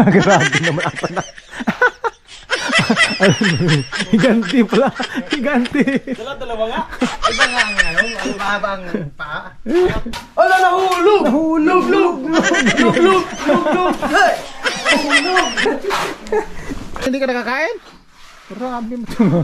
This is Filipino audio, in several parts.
Grabe naman ang panak. Higanti pala. Higanti. Dalawa nga. Iba nga ang ano, ang mahabang paa. Ala, nahulog! Nahulog! Lug! Hindi ka nakakain? Grabe mo ito.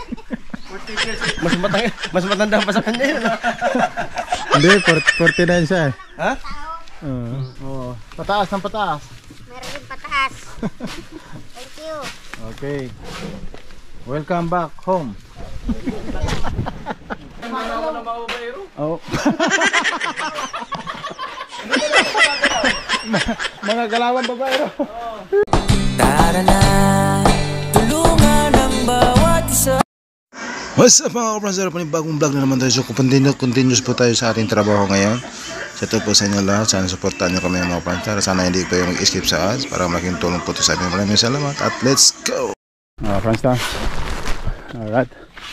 Mas matanda pa sa kanya yun. Hindi, 49 siya eh. Ha? Oo. Pataas ng pataas. Meron din pataas. Thank you. Okay. Welcome back home. Oh. Mga galawang babaero. Tara na, tulungan ang bawat isa. What's up mga kapransero, panibagong vlog na naman tayo. So continuous po tayo sa ating trabaho ngayon. Sa ito po sa inyo lahat, sana supportan nyo kami mga kapransero. Sana hindi pa yung mag-skip sa ads para malaking tulong po ito sa ating. Maraming salamat at let's go! Franstar. Alright.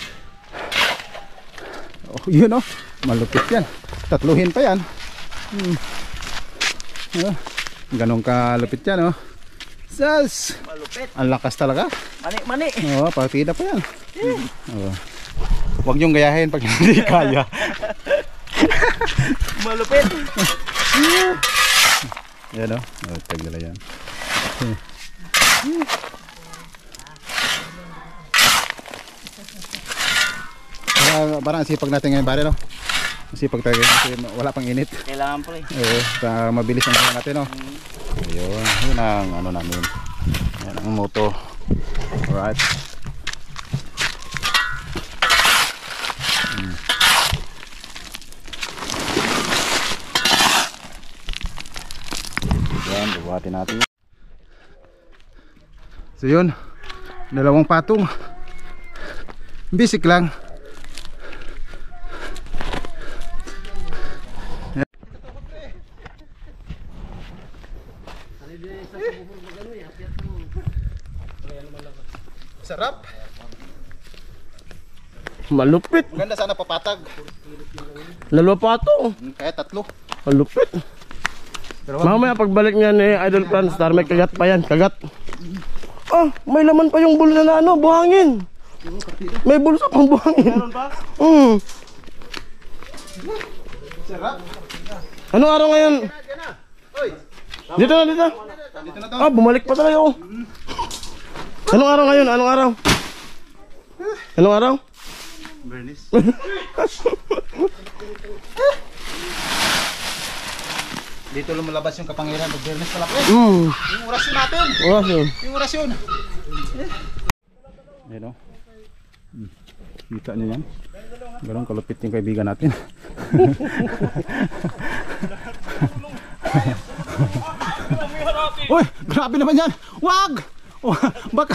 Oh, yun oh, malupit yan. Tatluhin pa yan. Ganun kalupit yan oh. Sas! Malupit. Ang lakas talaga. Mani. Oo, partida pa yan. Huwag niyong gayahin pag hindi kaya. Malupit. Yan o. Tagdala yan. Parang sipag natin ngayon pare no. Sipag tayo kasi wala pang init. Kailangan pa eh. Para mabilis ang gawin natin no. Ayun, yun ang ano namin. Yan ang moto. Alright. Yan, buhatin natin. So yun, dalawang patong. Basic lang. Sarap. Malupit. Maganda sana papatag. Dalawa pa ito. Kaya tatlo. Malupit. Mamaya pagbalik niya ni Idol Franstar, may kagat pa yan. Kagat. Ah, may laman pa yung bulsa na ano, buhangin. May bulsa pang buhangin. Meron pa? Sarap. Anong araw ngayon? Dito na. Dito na to. Ah, bumalik pa talaga ako. Anong araw ngayon? Anong araw? Anong araw? Bernis. Dito lumalabas yung kapangyarihan ng Bernis pala po. Yung orasyon natin. Orasyon. Yung orasyon. Ayan o. Kita nyo yan. Ganun kalupit yung kaibigan natin. Uy, grabe naman yan. Wag! Baka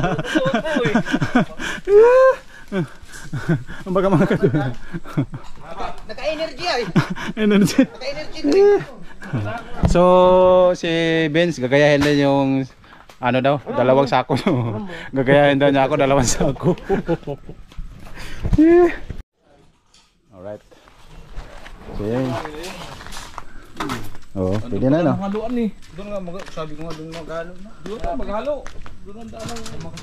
baka mga katulad. Naka-energy ay. Energy. Naka-energy drink. So si Benz gagayahin din yung ano daw, dalawang sako. Gagayahin daw niya ako dalawang sako. Alright. So yan. Oo, pwede na no. Haluan ni. Doon nga sabi ko nga doon maghalo na. Doon na maghalo. Doon ang daan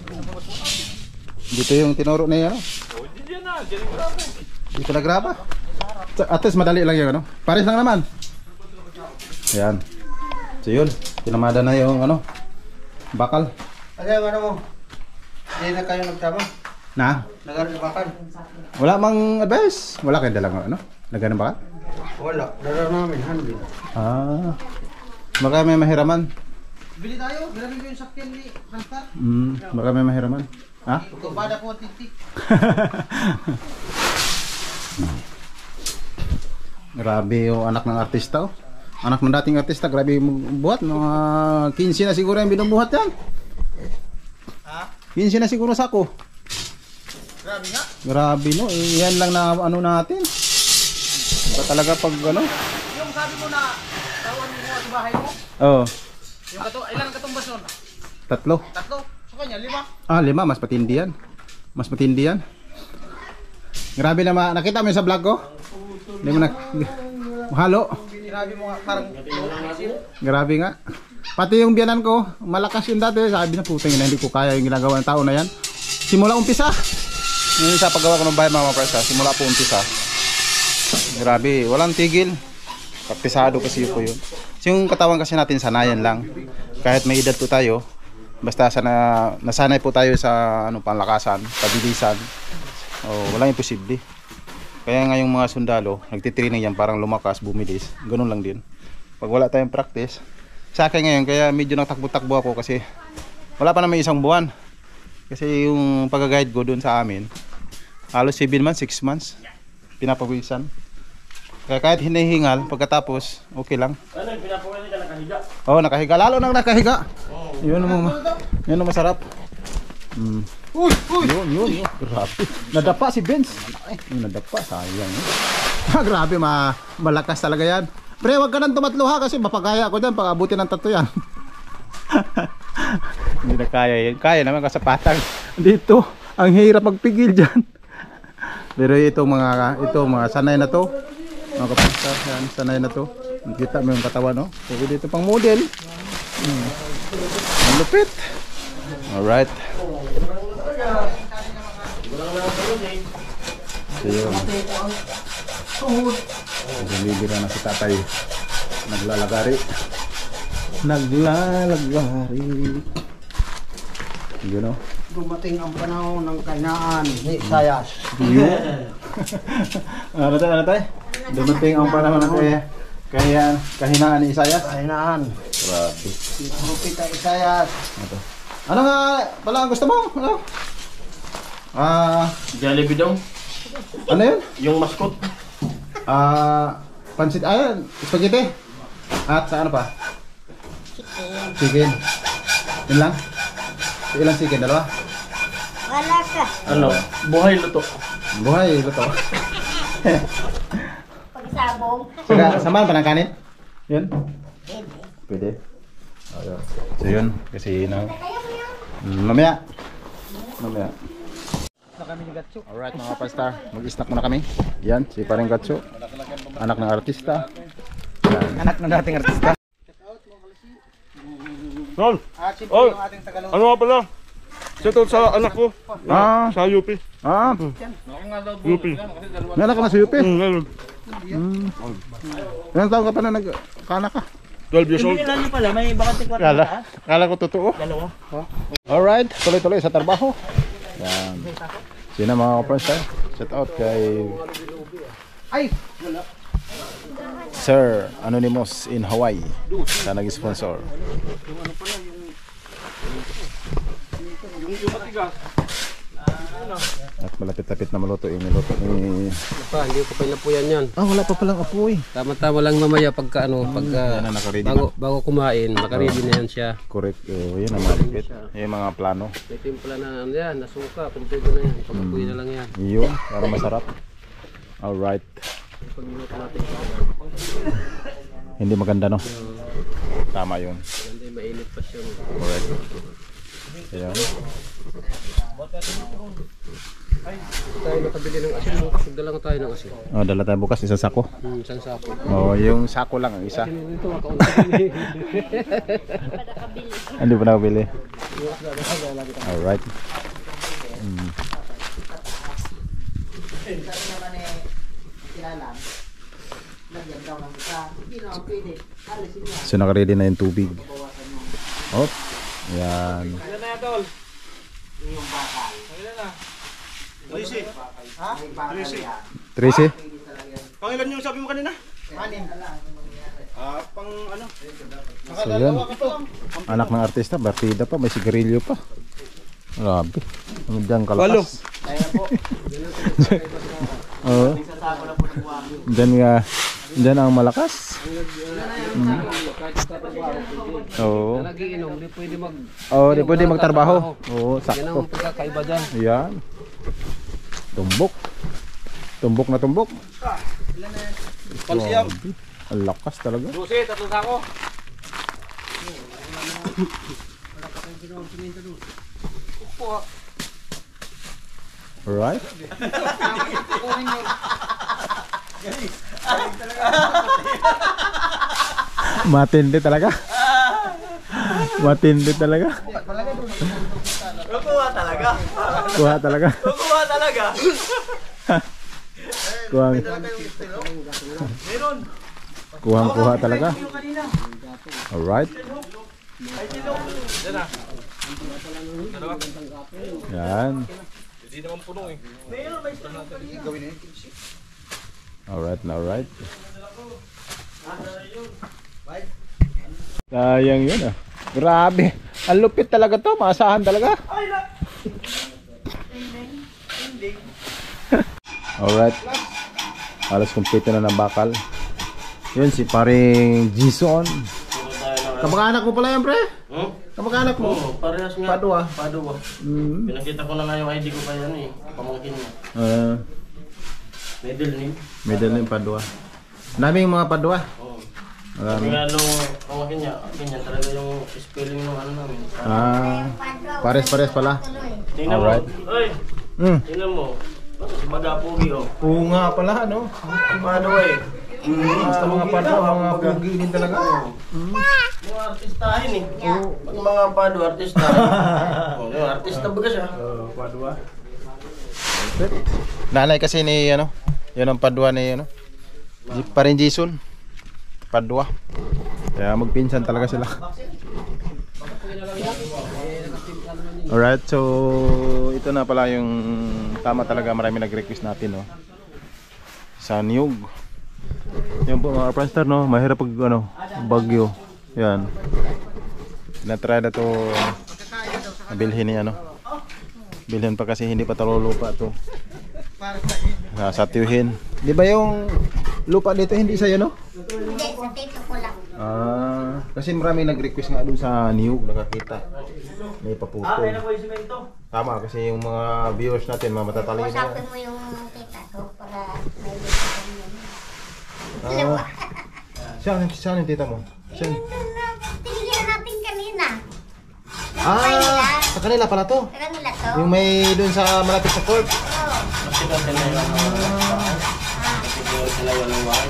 Dito yung tinuro na yan. Oh, diyan na, diyan yung grabe. Dito na graba. At least madali lang yung ano. Pares lang naman. Ayan. So yun, tinamada na yung ano, bakal. Ano mo? Hindi na kayo nagtama? Na? Nagano bakal? Wala mang advice. Wala kayong dalang ano? Lagyan ng bakal? Wala, dala namin, handle. Ah. Baka may mahiraman. Bili tayo, bilhin ko yung sakyan ni Franstar. Baka may mahiraman. Ha? Tumbada ko ang titik. Grabe yung anak ng artista oh. Anak ng dating artista, grabe yung buhat. Mga 15 na siguro yung binubuhat yan. Ha? 15 na siguro sako. Grabe nga. Grabe no, yan lang na ano natin. Ba talaga pag ano? Yung sabi mo na tawan mo sa bahay mo. Oo. Yung ilan katumbas nun? Tatlo. Tatlo? Sa kanya, 5? Ah, 5, mas matindi yan. Mas matindi yan. Grabe na nakita mo yung sa vlog ko? Hindi mo na halo. Grabe mo nga, parang Grabe nga. Pati yung biyanan ko, malakas yun dati. Sabi na putang ina, hindi ko kaya yung ginagawa ng tao na yan. Simula umpisa. Yung sa paggawa ko ng bahay mga presa, simula po umpisa. Grabe, walang tigil. Praktisado kasi po yun. Yung katawan kasi natin sanayan lang. Kahit may edad po tayo, basta nasanay po tayo sa panlakasan, pabilisan. Walang imposible. Kaya nga yung mga sundalo, nagtitraining yan parang lumakas, bumilis. Ganun lang din. Pag wala tayong practice, sa akin ngayon, kaya medyo nagtakbo-takbo ako kasi wala pa naman isang buwan. Kasi yung pag-guide ko dun sa amin, halos 7 months, 6 months, pinapawisan. Kaya kahit hinihingal, pagkatapos, okay lang. Ano, pinapawisan ka nakahiga? Oo, nakahiga. Lalo nang nakahiga. Yun ang masarap. Yun. Grabe. Nadapa si Benz. Nadapa, sayang. Grabe, malakas talaga yan. Pre, wag ka nang tumatlo ha kasi mapagaya ako dyan. Pag-abuti ng tato yan. Hindi na kaya yan. Kaya naman kasapatang. Dito, ang hirap magpigil dyan. Pero itong mga sanay na to. Mga kapastar, yan, sanay na to. Kita mo yung katawan, no? So, dito pang model. Ang lupit. Alright. So yun. Bumibira na si tatay. Naglalagari. You know? Dumating ang panahon ng kainaan ni Isayas. Ano tayo? Dumating ang panahon ng kahinaan ni Isayas. Kainaan. Grabe. Si Propeta Isayas. Ano nga pala ang gusto mo? Ano? Jollibee daw. Ano yun? Yung mascot. Pansit, spaghetti. At sa ano pa? Chicken. Yun lang? Ilang chicken? Dalawa? Wala ka. Ano? Buhay luto. Buhay, luto. Pagsabong. Samahan pa ng kanin? Yun? Pwede. Pwede. Ayun. So yun, kasi mamaya. Alright mga pastar, mag-snack muna kami. Yan, si Paring Gatso. Anak ng artista. Yan. Anak ng dating artista. Tol! Ano nga pala? Shoutout sa anak ko. Sa UP. UP. May anak ka na sa UP? Meron. Ilang taon ka pa na nagkaanak ka? 12 years old. Ilan niyo pala? May bakante kwarta. Kala ko totoo. Dalawa. Alright, tuloy-tuloy sa trabaho. Yan. Sino mga kapastar? Shout out kay Sir Anonymous in Hawaii na nag-sponsor. At malapit-lapit na maluto yung niluto ni... Hindi ko pa inapuyan yan. wala pa palang apoy. Tama-tama lang mamaya pagka Yan na nakaready na. bago kumain, makaredy na yan siya. Correct. Yun ang malapit. Yung mga plano. May timpla na ano yan, nasuka, kumpleto na yan. Pag-apuy na lang yan. Yun, para masarap. Alright. Hindi maganda, no? Tama yun. Hindi mainit pa siya. Correct. Ayan. Tayo nakabili ng asin, bukas magdala nga tayo ng asin. Dala tayo bukas isang sako. Isang sako. Yung sako lang ang isa. Ito, makaunti. Hindi pa nakabili. Alright. So naka-ready na yung tubig. Hop. Yan. Tracy? Pangilan yung sabi mo kanina? So yan. Anak ng artista, partida pa, may sigarilyo pa. Grabe. Ano dyan kalakas? Oo. Dyan ang malakas. Oo. Nagiinom, di pwede mag... Di pwede magtrabaho. Oo, Yan sakto. ang pagkakaiba dyan. Yan. Tumbok. Tumbok na tumbok. Kalsiyam. Ang lakas talaga. Lucy, tatlong sako. Alright. Matindi talaga. Matindi talaga. Kukuha talaga. Kuha talaga. Kukuha talaga. Kuha. Kuha talaga. Alright. Yan. Hindi naman puno eh. Alright, alright. Sayang yun ah. Grabe. Ang lupit talaga to. Maasahan talaga. Alright. Halos kumpleto na ng bakal. Yun si paring Jason. Kamag-anak mo pala yan, pre? Kamag-anak mo? Oo, parehas nga. Padua. Padua. Pinakita ko na nga yung ID ko pa yan eh. Pamangkin niya. Middle name. Middle name Padua. Naming mga Padua. Oo. Marami. Kaya nung pamangkin niya, akin yan talaga yung spelling ng ano namin. Pares-pares pala. Tingnan mo. Alright. Oy, tingnan mo. Si Magapugi oh. Oo nga pala, ano? Padua eh. Basta mga Padua, mga pugi din talaga. Mga artistahin eh. Pag mga Padua, artistahin. Yung artista baga siya. Padua. Nanay kasi ni ano, yun ang Padua ni ano. Parin Jason. Padua. Kaya magpinsan talaga sila. Alright, so ito na pala yung tama talaga, marami nag-request natin, no. Sa niyog. Yung po mga Pranstar, no, mahirap pag ano, bagyo. Yan. Tinatry na to bilhin ni ano. Bilhin pa kasi hindi pa talulupa to. Sasatyuhin. Di ba yung lupa dito hindi sa'yo, no? Hindi, sa tito ko lang. Kasi marami nag-request nga dun sa niyog, nakakita. May paputol. Tama, kasi yung mga viewers natin, mga matatalino. Usapin mo yung tita ko para may video kami. Saan yung tita mo? Saan? Tingnan natin kanina. Sa kanila pala to. Sa kanila to. Yung may dun sa malapit sa court. Oo. Kasi daw sila yung kasi daw sila yung bahay.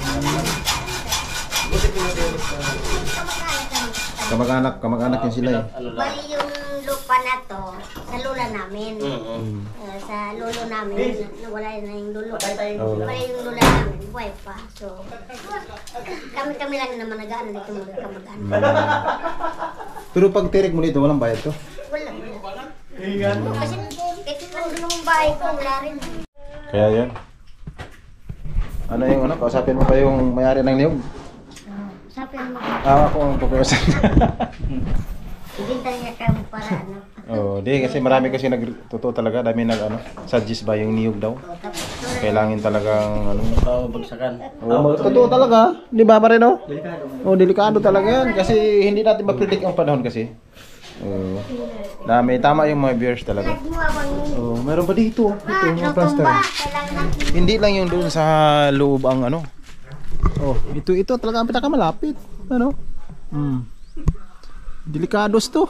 Kamag-anak yun sila eh. Bali yung lupa na to, sa lula namin. Sa lolo namin, nawala na yung lolo. Bali yung lula namin, buhay pa. So, kami lang naman nag-ano dito magkamag-anak. Pero pag tirik mo dito, walang bayad to? Wala. Kasi ito yung bahay ko, wala rin. Kaya yan. Ano yung ano? Kausapin mo pa yung may-ari ng niyog? Sabi mo, Ako ang pagkawasan. ibinta niya kami para ano. Di kasi marami kasi totoo talaga, dami nag ano, suggest ba yung niyog daw. Kailangan talagang ano, Bagsakan. totoo talaga, di ba pare no? Delikado talaga yan kasi hindi natin ma-predict ang panahon kasi. May tama yung mga viewers talaga. Meron pa dito. Ito mga plaster. Hindi lang yung doon sa loob ang ano. Ito talaga ang pinakamalapit. Ano? Delikados to.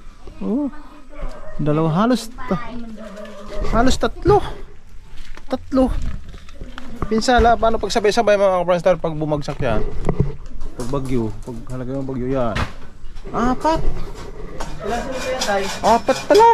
Dalawa halos tatlo. Pinsala, paano pag sabay-sabay mga Pranstar pag bumagsak yan? Pag bagyo, pag halaga yung bagyo yan. 4. 4 pala.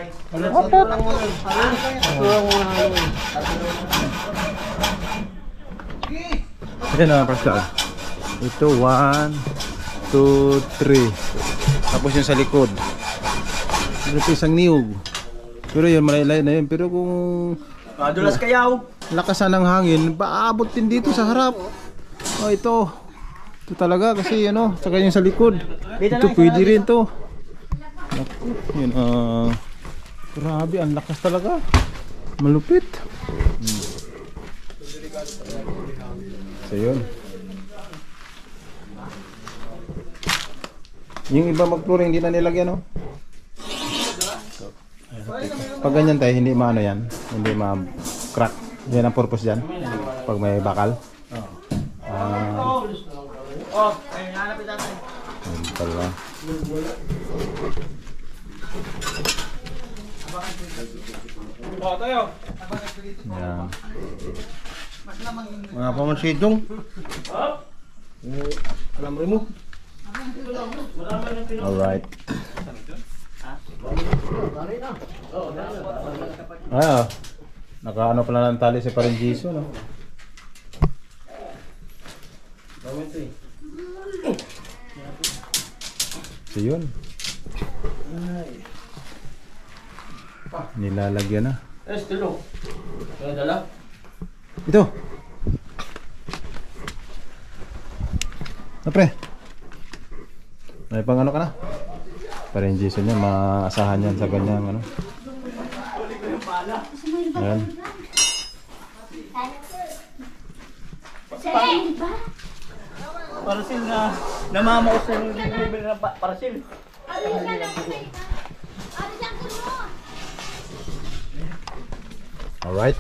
4. Ayan na Pranstar. Ito 1, 2, 3. Tapos yung sa likod. Ito isang niyog. Pero yun, malaylay na yun. Pero kung Dulas kayaw. lakasan ng hangin, paabot din dito sa harap. Ito. Ito talaga kasi ano, saka yung sa likod. Ito pwede rin to. Yun, grabe, ang lakas talaga. Malupit. So yun. Yung iba mag-flooring hindi na nilagyan, no? Pag ganyan tayo, hindi maano yan. Hindi ma-crack. Yan ang purpose dyan. Pag may bakal. Yan pala. Yan. Mga pamansidong. Alam rin mo. Alright. Ah, nakaano pala ng tali si Parinjiso, no? So yun. Nilalagyan na. Ito. Pre. May pang ano ka na? Parinjiso niya, maasahan yan sa ganyang ano. Ayan. Parasil na namamaos na yung level na parasil. Alright.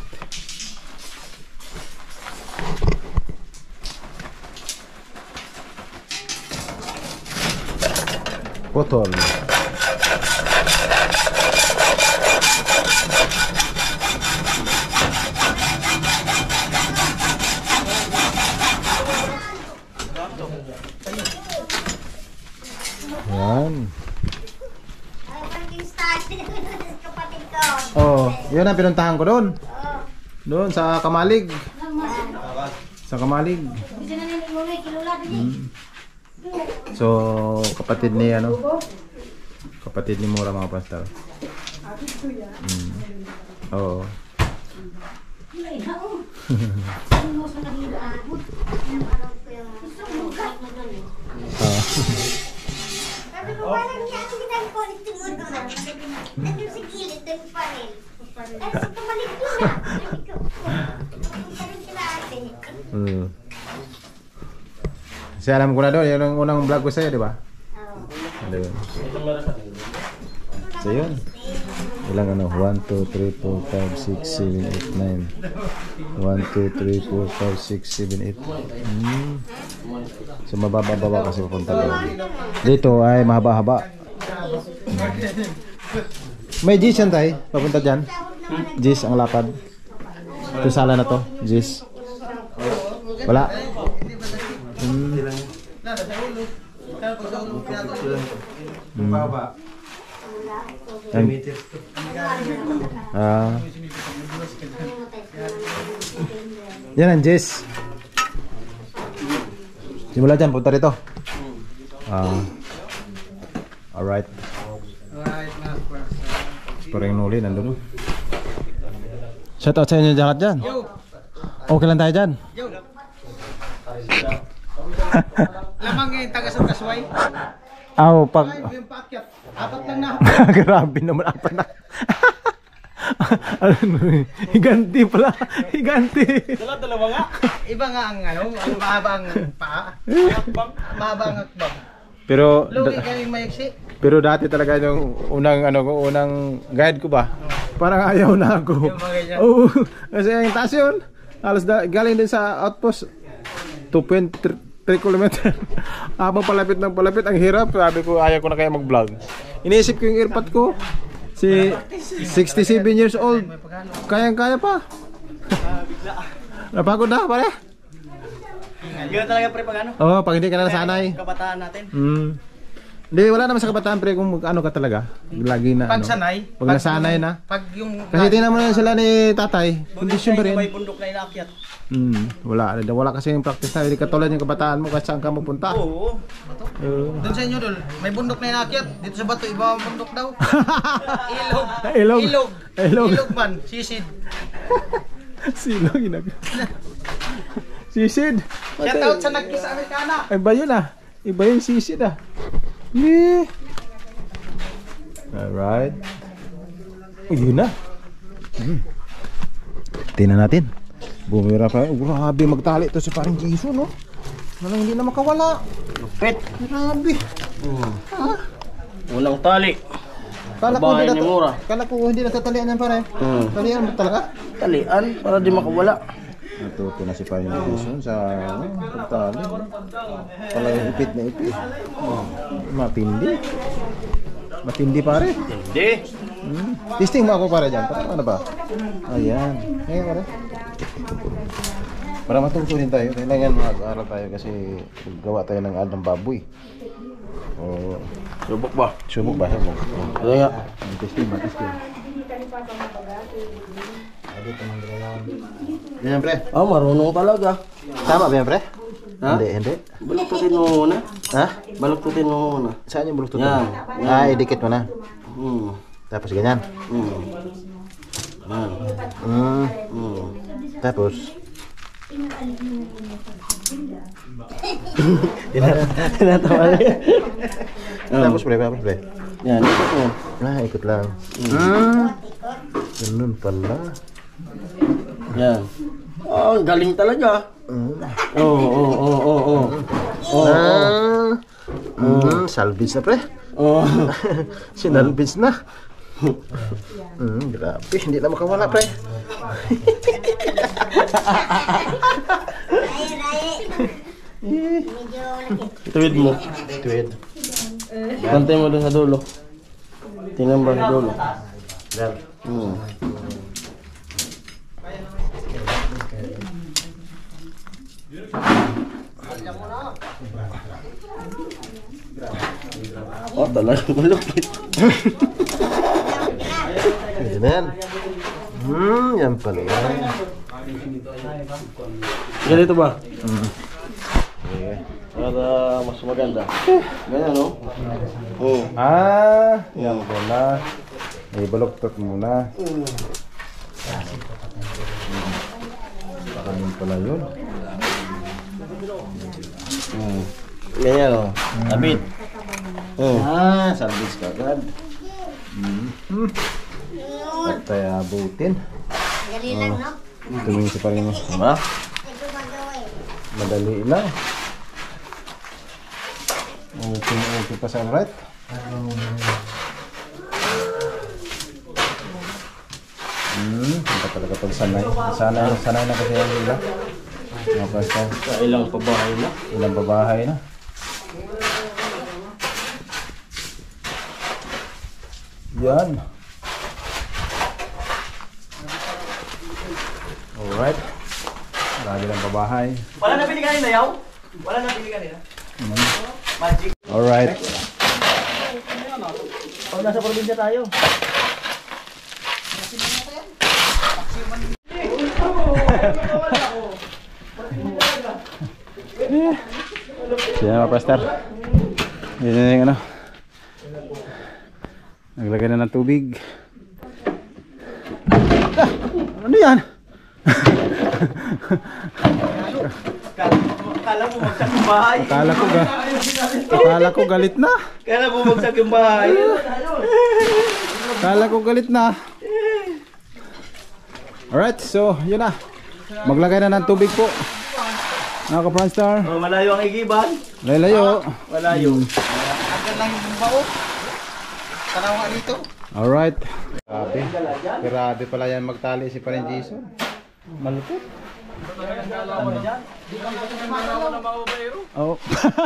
Putol. Yan. Ay, parking start. Kapatid ko. Oh, yun ang pinuntahan ko doon. Doon sa Kamalig. Sa Kamalig. So, kapatid ni ano? Kapatid ni Mura mga pastor. Oo. Sabi ko, parang niya ang ginagalit mo doon. Nandun sa gilid, doon pa rin. Kasi pumalik yun na. Sabi ko, punta rin sila ate. Kasi alam ko na doon, yun ang unang vlog ko sa'yo, di ba? Doon. So yun. Ilang ano? 1, 2, 3, 4, 5, 6, 7, 8, 9 1, 2, 3, 4, 5, 6, 7, 8 So mababa-baba kasi pupunta doon. Dito ay mahaba-haba. May G's yan tayo, papunta dyan. G's ang lapad. Ito sala na to, G's. Wala. Yan ang Jess. Simula dyan, punta rito. Alright. Parang nuli, nandun. Shout out sa inyo dyan. Okay lang tayo dyan. Lamang yung taga sa Kasway. Pag... Yung paakyat. Apat lang na. Grabe naman, apat na. Higanti pala. Higanti. Dalawa nga. Iba nga ang ano, ang mahabang paa. Mahabang akbang. Pero Lugi kaming maiksi. pero dati talaga yung unang guide ko ba? Parang ayaw na ako. Yung mga ganyan. Oo. Kasi yung taas yun. Halos galing din sa outpost 2.3 kilometer. Habang palapit ng palapit, ang hirap. Sabi ko, ayaw ko na kaya mag-vlog. Iniisip ko yung earpod ko. Si 67 years old. Kayang-kaya pa. Napagod na, pare. Yun talaga pre pag ano. Oo, pag hindi ka na nasanay. Kabataan natin. Hindi, wala naman sa kabataan pre kung ano ka talaga. Lagi na Pag ano. sanay. Pag nasanay na. Pag yung Kasi tingnan mo na sila ni tatay. Kondisyon pa rin. may bundok na inaakyat. Wala kasi yung practice na. Hindi katulad yung kabataan mo kasi saan ka mapunta. Oo. Doon sa inyo dol, may bundok na inaakyat. Dito sa bato, iba ang bundok daw. Ilog. Ilog man, sisid. Silog inag. Sisid. Shout out sa nagkisa Amerikana. Iba yun ah. Iba yung sisid ah. Yeah. Alright. Yun na. Tingnan natin. Bumira pa. Grabe magtali to si paring Jason, no? Walang hindi na makawala. Lupit. Grabe. Unang tali. Babae ni Mura. Kala ko hindi natatalian yan pare. Talian mo talaga? Talian para di makawala. Natuto na si paring Jason sa pagtali. Talagang ipit na ipit. Matindi. Matindi pare. Hindi. Testing mo ako pare dyan. Para ano ba? Ayan. Ayan pare. Para matuto din tayo. Kailangan mag-aral tayo kasi gawa tayo ng adang baboy. Oh, Subok ba? subok ba? Subok. Ano nga? Testing. Ganyan pre. Marunong talaga. Tama ba yan pre? Ha? Hindi. Baluktutin mo muna. Ha? Baluktutin mo muna. Saan yung bulok Yan. Ah, idikit mo na. Hmm. Tapos ganyan. Yan. Tapos. Tinatawa niya. Tapos pre. Yan, ito po. Ah, ikot lang. Ganun pala. Yan. Oh, galing talaga. Oo. Salvage na pre. Oh. Sinalvage na. Grabe, hindi na makawala pre. Medyo nakit. Tuwid mo. Tweed. Pantay mo doon sa dulo. Tingnan ba sa dulo? Yan. Oh, talagang malupit. Pwede na yan. Yan pala yan. Ganito ba? Okay. Para mas maganda. Ganyan, no? Oo. Yan pala. May baloktot muna. Ganun pala yun. Ganyan, no? Abit. Salvage ka agad. Patay abutin. Dali lang, no? Tumingin pa rin mo. Diba? Ito magawin. Madali lang. Okay pa sa right. Hindi talaga pag sanay. Sanay na kasi yung ila. Mga pastor. Sa ilang pabahay na. Ilang babahay na. Yan. Alright. Marami ng babahay. Wala na pili kanina, yaw? Wala na pili kanina. Magic. Alright. Oh, nasa probinsya tayo. Yan mga pastor. Yan yung ano. Naglagay na ng tubig. Ano yan? Akala mo magsak yung bahay. Akala ko galit na. Akala mo magsak yung bahay. Akala ko galit na. Alright, so yun na. Maglagay na ng tubig po. Mga ka-Franstar. Oh, malayo ang igiban. Layo. Malayo. Agad lang yung bao. Tanaw nga dito. Alright. Grabe pala yan magtali si Parin Jason. Malupit. Oh.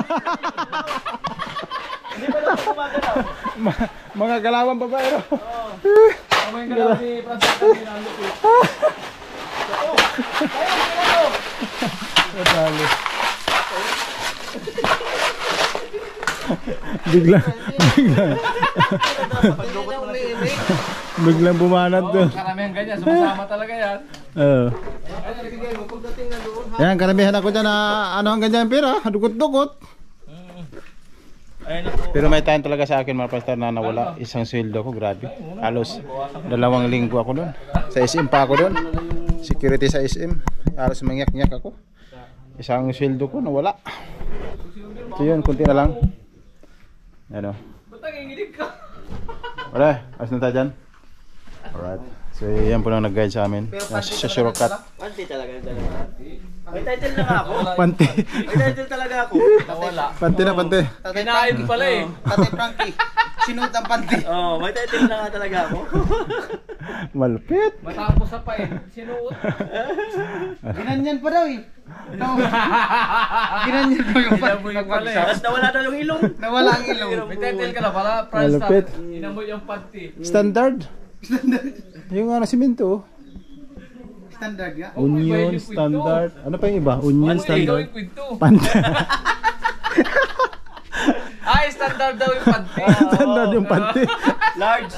Hindi pa lang gumagalaw. Mga galawang babaero. Mga galaw si Francisco Pinalupit. Natali. Biglang bumanat doon. Karamihan ganyan, sumasama talaga yan. Oo. Yan, karamihan ako dyan na ano ang ganyan pera, dugot-dugot. Pero may time talaga sa akin mga pastor na nawala isang sweldo ko, grabe. Halos 2 linggo ako doon. Sa SM pa ako doon. Security sa SM. Halos mangyak-nyak ako. Isang sweldo ko nawala. So yun, kunti na lang. Ano? Ba't nanginginig ka? Wala, ayos na tayo dyan. Alright. So yan po lang nag-guide sa amin. Sa shortcut. Panty talaga. May title na nga ako. Panty. May title talaga ako. Nawala. Panty na panty. Kinaayos pala eh. Tatay Frankie. Sinuot ang panty. Oo, may title na nga talaga ako. Malupit. Matapos sa pa eh. Sinuot. Ginanyan pa daw eh. Ginanyan pa yung panty. Tapos nawala daw yung ilong. Nawala ang ilong. May title ka na pala. Malupit. Inamoy yung panty. Standard. Yung ano, simento. Standard nga. Onion standard. Ano pa yung iba? Onion standard. Kwento. Panda. Ay, standard daw yung panty. Standard yung panty. Large.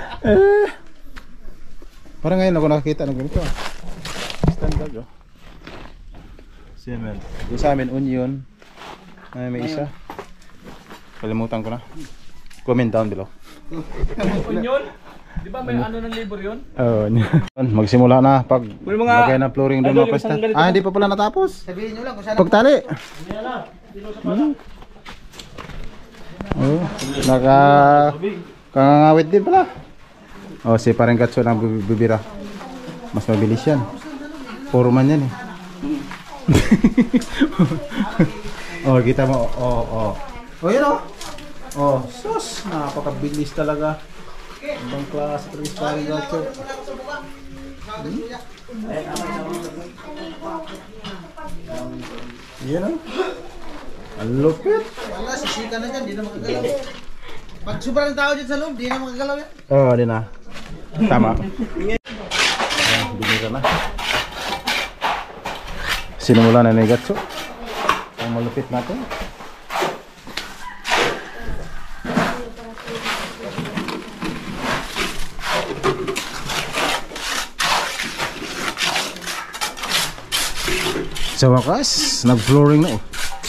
Parang ngayon ako nakakita ng ganito. Standard oh. Siya yung sa amin, onion. Ay, may isa. Kalimutan ko na. Comment down below. Onion? Di ba may ano ng labor yun? Oo. Magsimula na pag lagay ng flooring doon mga pasta. Ah, hindi pa pala natapos. Sabihin nyo lang kung saan Pagtali. Oh, kangangawit din pala. Oh, si parang gatso ng bibira. Mas mabilis yan. Puro man yan eh. Oh, kita mo. Oh. Oh, yun oh. Oh, sus. Napakabilis talaga. Ibang klase pero si parang gatso. Yan oh. Ang lupit. wala, sisika na dyan, di na makagalaw. Pag sobrang tao dyan sa loob, di na makagalaw yan. Oo, di na. Tama. Ayan, binira na. Sinimula na ni Gatso. Ang malupit natin. Sa wakas, nag-flooring na oh.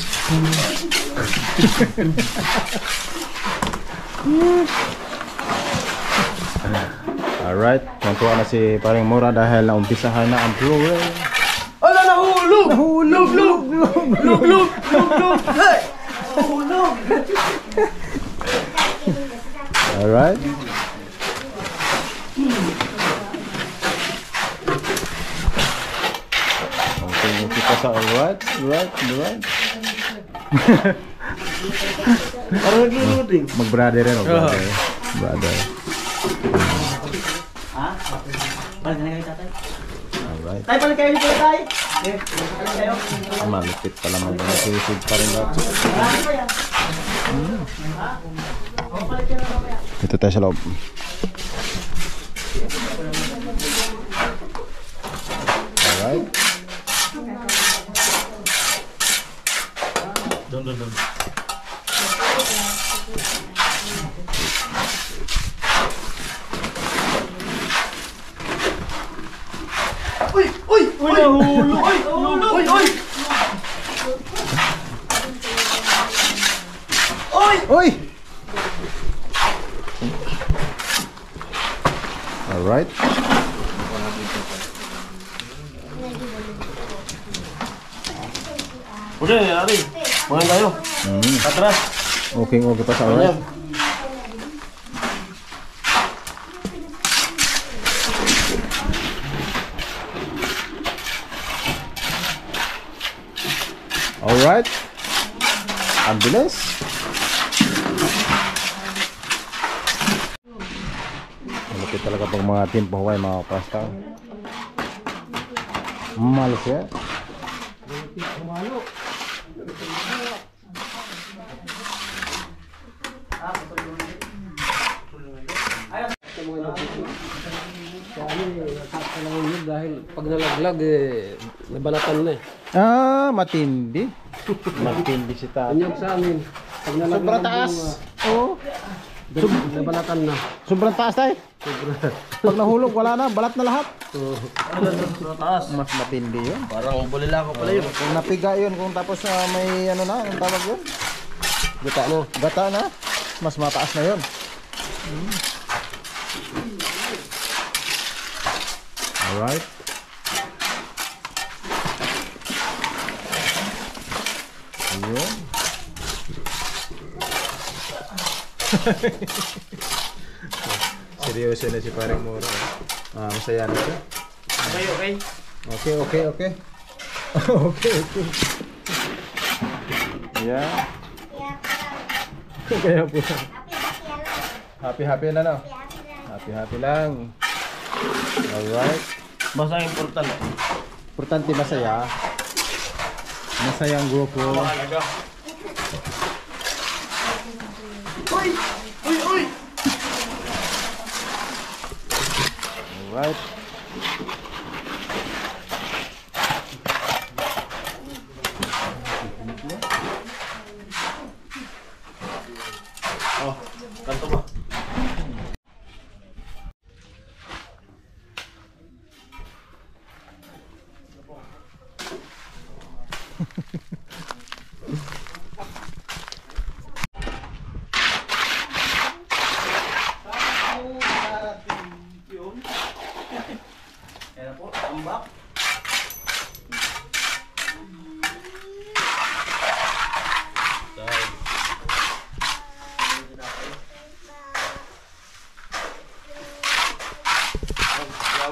Alright, tuntua na si paring Mura dahil naumpisahan na ang flooring. Ala, nahulog! Nahulog! Lug! Hey! Nahulog! Alright. Okay pa sa alright. Parang nag-loading. Mag-brother rin, brother. Alright. Tay, palit kayo nito, tay. Malupit pala mag-susid pa rin Gatso. Ito tayo sa loob. Alright. Doon. Uy, nahulog! Uy! Alright. Udah, Ari. Mulai tayo. Atras. Okay pa sa alright. Alright. Ang bilis. Malapit talaga pag mga team pahuway mga pasta. Malas yan. Dahil pag nalaglag nabalatan na eh. Ah, matindi. Matindi si Tati. Anyog sa amin. Pag nalaglag Sobrang taas. Oo. nabalatan na. Sobrang taas tayo. Pag nahulog, wala na. Balat na lahat. Taas. Mas matindi yun. Parang bulila ko pala yun. Kung napiga yun, kung tapos may ano na, ang tawag yun? Gata na. Gata na. Mas mataas na yun. Alright. Ayun. Seryoso na si Pareng Moro. Masaya na siya. Okay. Okay. Okay. Yeah. Kaya po. Happy na no? Happy lang. Alright. Basta importante. Importante masaya. Masaya ang grupo. Uy! Alright.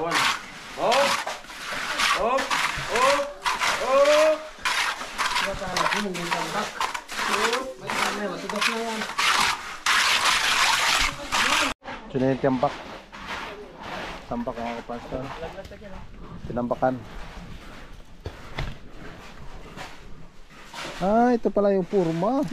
Bitawan. Hop! Hop! Hop! Hop! Ito na yung tiyambak. Tambak mga kapastor. Tinambakan. Ah, ito pala yung purma.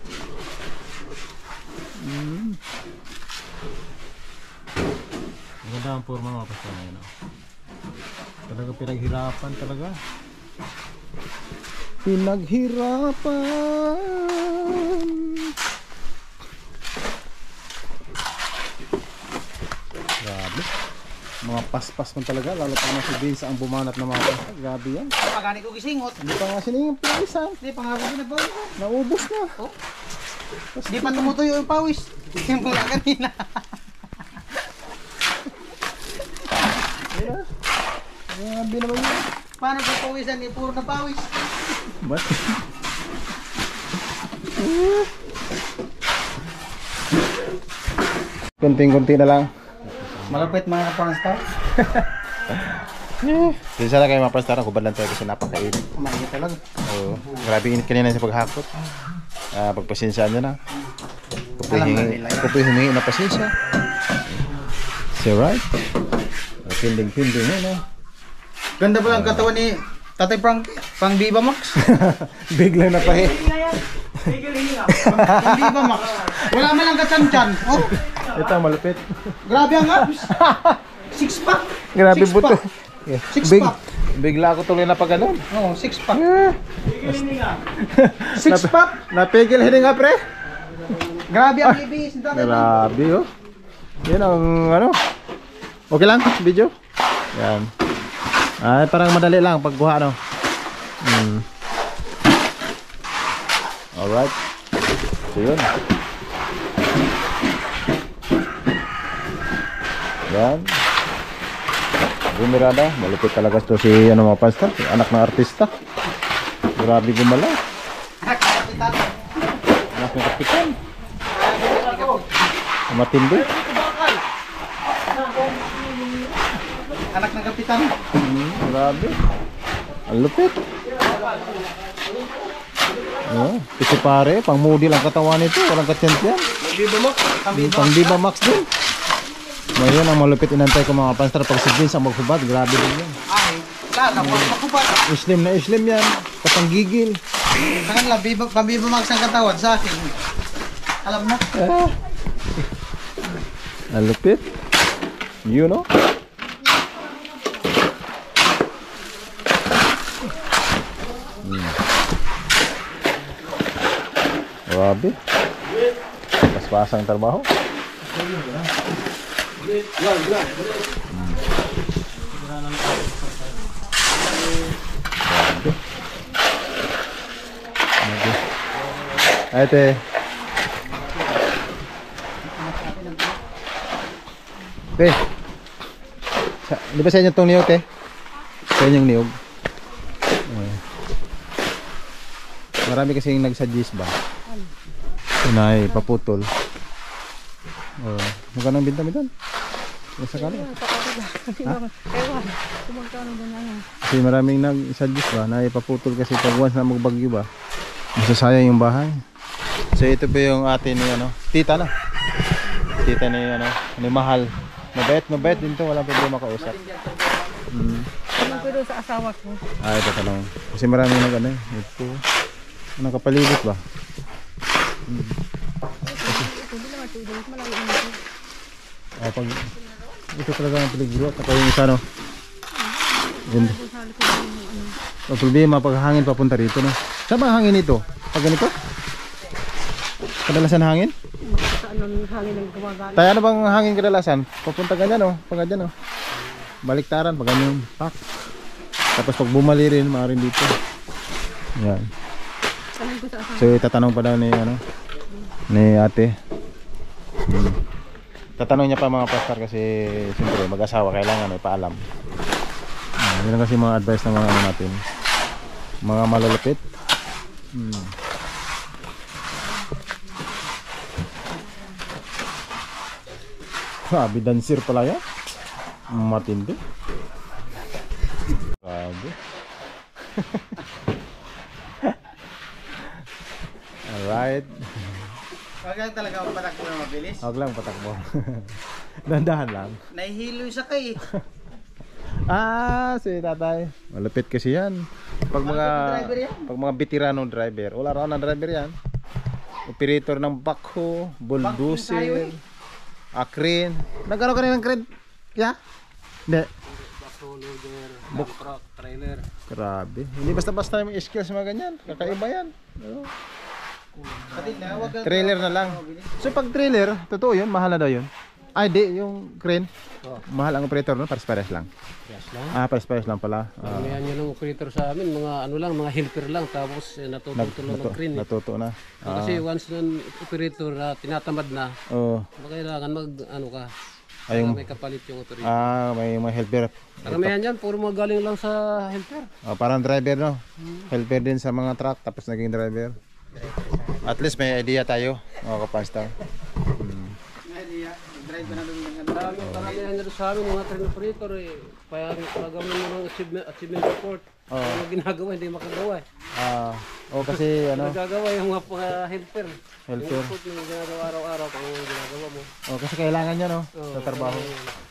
Maganda ang purma mga kapastor ngayon. Talaga pinaghirapan talaga. Pinaghirapan. Grabe. Mga paspas man talaga, lalo pa na si Vince ang bumanat ng mga paspas. Grabe yan. Pagani ko gisingot. Hindi pa nga sining yung pinisan. Hindi pa nga ako ginagawa. Naubos na. Oh. Hindi pa tumutuyo yung pawis. Yung mula kanina. Grabe naman yun. Paano sa pawisan eh? Puro na pawis. Ba't? Kunting-kunti na lang. Malapit mga kapanstar. Kasi sana kayo mapastaran, kubad lang tayo kasi napakainit. Kumain talaga. Oo. Grabe init kanina sa paghakot. Pagpasensyaan nyo na. Ako po humingi na pasensya. Is right? Pinding-pinding yun, no? Ganda pala ang katawan ni Tatay Frank. Pang Viva Max. Biglang napahi. Pang Viva Max. Wala man lang katsan-tsan. Oh, Ito, malupit. grabe ang abs. Six pack. Grabe Six buto. pack. Six pack. Bigla ako tuloy na pag ganun. Oh, six pack. Six pack. Napigil hininga, pre. Grabe ang ibis ni Tatay Frank. Grabe, oh. Yan ang ano. Okay lang, video. Yan. Ay, parang madali lang pagkuha, no. Alright. So, yun. Yan. Bumirada. Malupit talaga ito si ano, mga pastor. Si anak ng artista. Grabe gumalaw. Anak ng kapitan. Matindi. Anak ng kapitan. Grabe. Ang lupit. Oh, kasi pare, pang model ang katawan nito. Walang katsent yan. Pang Viva Max din. Ngayon ang malupit inantay ko mga pastor. Pag si Vince ang maghubad, grabe din yan. Ay, kala mo makupat. Islim na islim yan. Kapanggigil. Sa kanila, pang Viva Max ang katawan sa akin. Alam mo? Ang lupit. You know? Grabe. Pas-pasang trabaho. Grabe. Ate. Te. Di ba sa inyo itong niyog, te? Sa inyong niyog. Marami kasing nagsuggest ba? Unay, paputol. Oh, magkano ang binta mo doon? Sa kano? Kasi maraming nag-suggest ba na ipaputol kasi pag once na magbagyo ba, masasayang yung bahay. So ito po yung atin ni ano, tita na. Tita ni ano, ni Mahal. Mabait din to, walang problema kausap. Tanong ko doon sa asawa ko. Ito tanong. Kasi maraming nag ano, ito. Anong kapalibot ba? Pag ito talaga ang peligro at yung isa no. Ganda. Ang problema pag hangin papunta rito no. Saan ba ang hangin ito? Pag ganito? Kadalasan hangin? Saan ang hangin ng gumagana? Tayo ano bang hangin kadalasan? Papunta ganyan no. Pag ganyan no. Baliktaran pag ganyan. Pak. Tapos pag bumali rin maaaring dito. Yan. So itatanong pa daw ni ano ni ate. Tatanong niya pa mga pastor kasi siyempre mag-asawa kailangan ipaalam. Yun lang kasi mga advice ng mga ano natin. Mga malalapit. Grabe dancer pala yan. Matindi. Grabe. Alright. Wag lang talaga ako patakbo na mabilis. Huwag lang patakbo. Dandahan lang. Nahihilo yung sakay. Si tatay. Malupit kasi yan. Pag mga veteranong driver. Wala raw ng driver yan. Operator ng backhoe, bulldozer, crane. Nagano ka rin ng crane? Kaya? Hindi. Truck, trailer. Grabe. Hindi basta-basta yung skills mga ganyan. Kakaiba yan. Trailer na lang. So pag trailer, totoo yun, mahal na daw yun. Ay di, yung crane. Mahal ang operator, no? Pares-pares lang. Yes lang. Pares-pares lang pala. Kamayan yun ng operator sa amin, mga ano lang, mga helper lang. Tapos natututo lang ng crane. Natuto na. Kasi once ng operator na tinatamad na, Oo. kailangan mag ano ka. Ayun. May kapalit yung operator. May helper. Karamihan yan, puro mga galing lang sa helper. Parang driver, no? Helper din sa mga truck, tapos naging driver. At least may idea tayo, mga kapanstar. Karamihan nyo sa amin, mga train operator pagawin mo ng achievement report. Ano ginagawa, hindi makagawa. Kasi ano? Nagagawa yung mga helper. Helper. Yung report yung ginagawa araw-araw kung yung ginagawa mo. Kasi kailangan niya, no? Sa trabaho.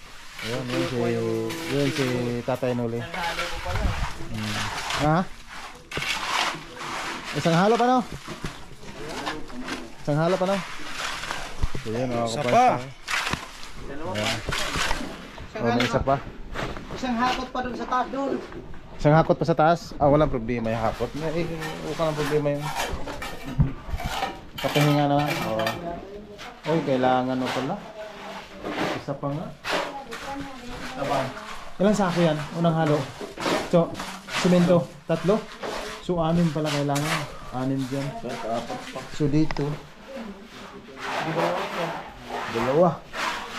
Yun si Tatay Noli. Isang halo pa, no? Isang halo pa, no? So yun, mga kapanstar. Isa pa. Isang hakot pa doon sa taas doon. Isang hakot pa sa taas? Walang problema yung hakot. Walang problema yung kapahinga na. Kailangan mo pala. Isa pa nga. Ilang sako yan? Unang halo. So, simento, 3. So, 6 pala kailangan. 6 dyan. So, dito 2.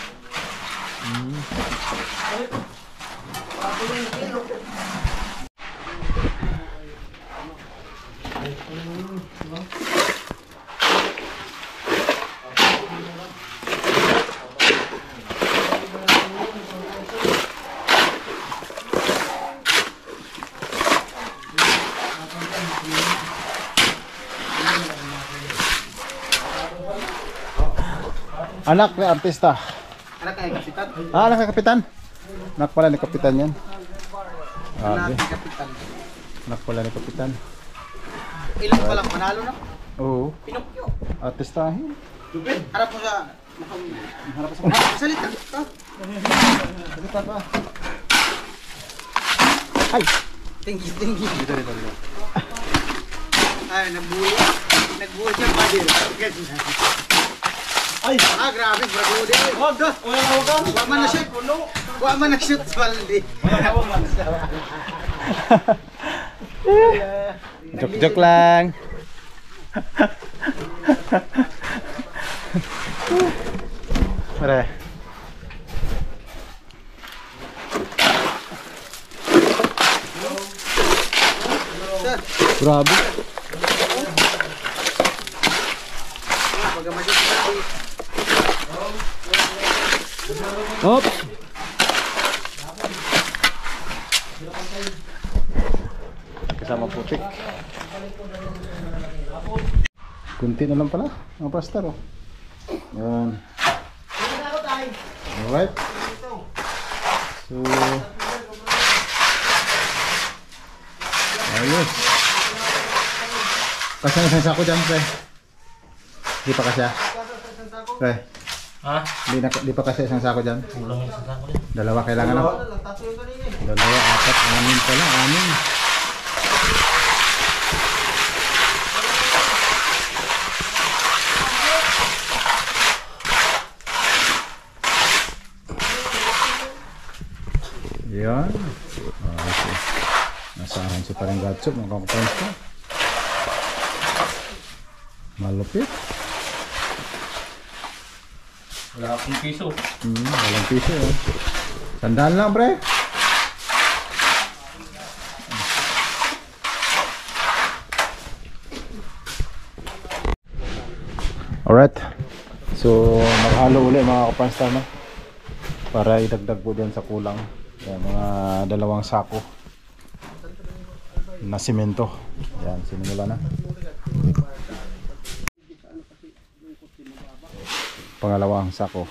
Anak ni artista. Anak kay kapitan. Anak ni kapitan. Anak pala ni kapitan yan. Anak ni kapitan. Anak pala ni kapitan. Ilang pa lang manalo na? Oo. Pinokyo. Artistahin. Harap mo sa salita. Salita pa. Ay! Tinggi. Ay, nagbuhay siya pa din. Ay! Grabe, bragode. Huwag man na siya, puno. Huwag man na shoot sa balde. Joke lang. Pare. Grabe. Hop. Kasama putik. Kunti na lang pala. Ang pastar, oh. Yan. Alright. So, ayos. Kasi isang sako dyan, pre. Di pa kasya. Pre. Di pa kasya isang sako dyan. Dalawa kailangan na. Dalawa, 4, 6 pala. 6. Yan. Okay. Nasahan si Paring Gatsop, mga kapapains ko. Malupit. Wala akong piso. Walang piso, eh. Tandaan lang, pre. Alright. So, maghalo ulit mga kapapains, no? para idagdag po din sa kulang. Yan, mga 2 sako na simento. Yan, sinimula na. Pangalawang sako.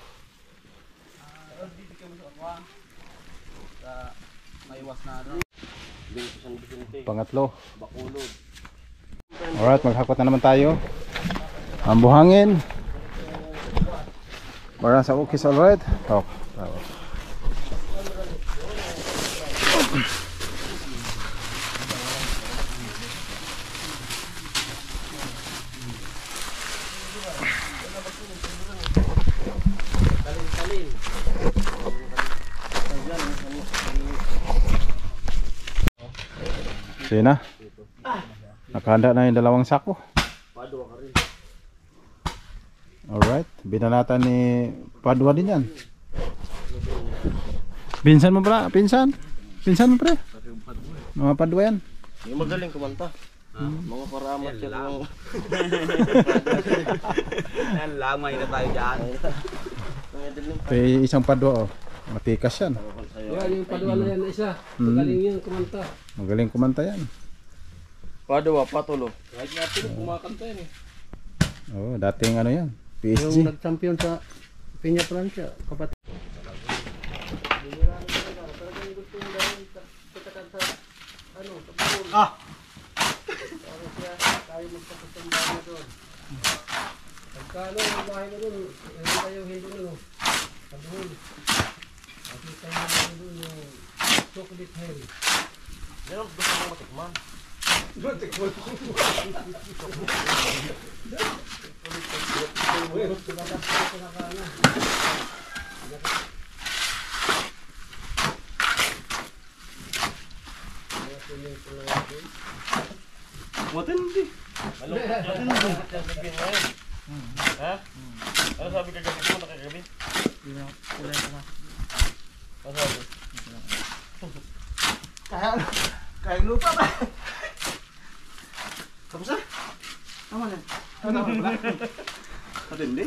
Pangatlo. Alright, maghakot na naman tayo. Ang buhangin para sa ukis. Alright. Oh, so yun na. Nakahanda na yung 2 sako. Alright, binanatan ni Padua din yan. Pinsan mo pala, pinsan? Pinsan mo pre? Mga Padua yan. Yung magaling kumanta. Mga paramat yan. Yan, lamay na tayo dyan. Ito yung isang Padua, oh. Matikas yan. Yan, yung Padua na yan na isa. Magaling yan kumanta. Magaling kumanta yan. Padua, patulo. Kahit natin kumakanta yan eh. Oh, dating ano yan, Yung PSG. nag-champion sa Peña Francia, kapatid. Pagkano ang bahay mo dun, hindi tayo hindi nun. Pagbuhol. Nakita nyo dun yung chocolate hell. Meron gusto mong matikman. Matindi. Ha? Ano sabi kagabi mo nakagabi? Ano sabi? Kaya lupa ba? Kamusta? Tama na. Tama pala. Matindi.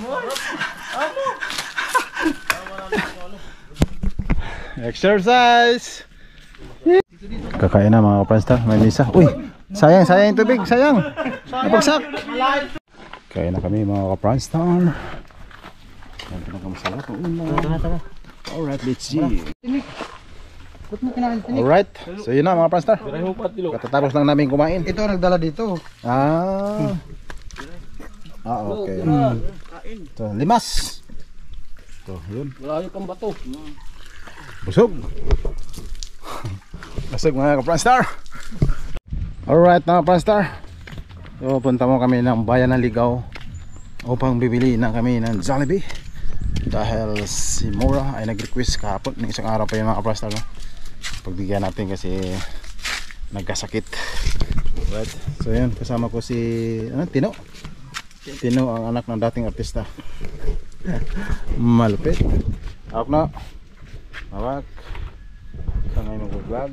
Exercise! Kakain na mga kapranstar, may misa. Uy! Sayang yung tubig, sayang! Napagsak! Kaya na kami mga kapranstar. Nandito na kami sa lahat. Alright, let's see. Alright, so yun na mga kapranstar. Katatapos lang namin kumain. Ito ang nagdala dito. Okay. Ito, limas. Ito, yun. Wala yung pambato. Busog. Busog mga kapranstar. Alright mga kapranstar. So punta mo kami ng bayan ng Ligaw upang bibili na kami ng Jollibee. Dahil si Mora ay nag-request kahapon ng isang araw pa yung mga kapranstar, no? Pagbigyan natin kasi nagkasakit. Right. So yun, kasama ko si Tino. Tino ang anak ng dating artista. Malupit. Awak na. Awak. Sa ngayon mag-vlog.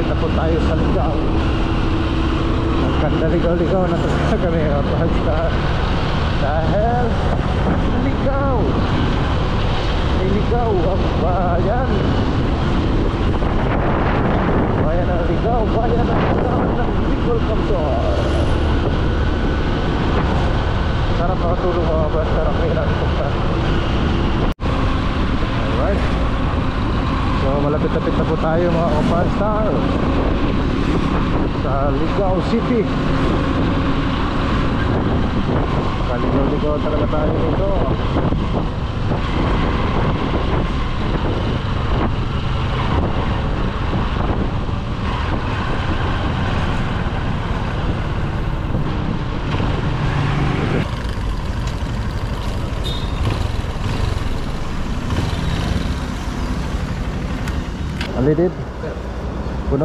na po tayo sa ligaw. Magkanda ligaw-ligaw na talaga kami basta dahil ligaw ligaw ang bayan. Bayan ng ligaw, bayan ng ligaw ng Bicol Kamsor. Sarap makatulong mga basta sarap kayo natin punta. Alright, so malapit-lapit na po tayo mga Kapanstar sa Ligaw City. Kaligaw-ligaw talaga tayo dito. Alidid, puno.